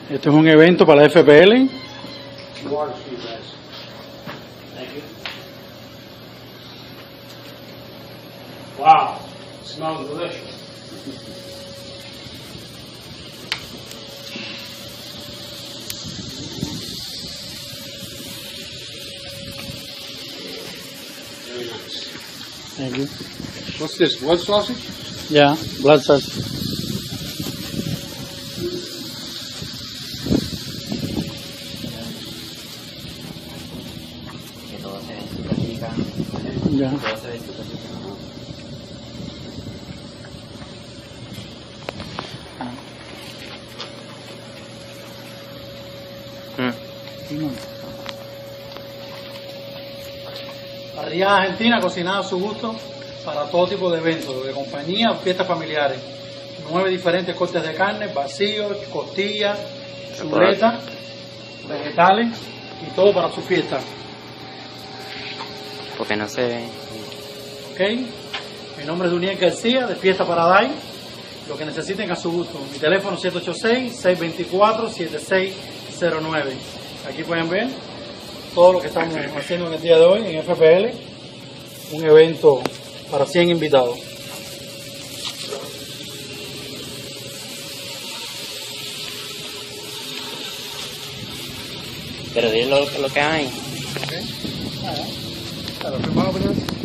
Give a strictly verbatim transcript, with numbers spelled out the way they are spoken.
Este es un evento para la F P L. Water for you guys. Thank you. Wow, smells delicious. Very nice. Thank you. What's this, blood sausage? Yeah, blood sausage. Que todo se ve en su casita. Ya. Todo se ve en su casita. Parrilla argentina cocinada a su gusto para todo tipo de eventos, de compañía o fiestas familiares. Nueve diferentes cortes de carne, vacíos, costillas, chuletas, vegetales y todo para su fiesta. Porque no se ve. ¿Ok? Mi nombre es Duniel García, de Fiesta Paradise. Lo que necesiten a su gusto. Mi teléfono siete ocho seis, seis dos cuatro, siete seis cero nueve. Aquí pueden ver todo lo que estamos haciendo en el día de hoy en F P L. Un evento para cien invitados. Pero dile lo, lo que hay. ¿Ok? Nada. Claro, primero, primero.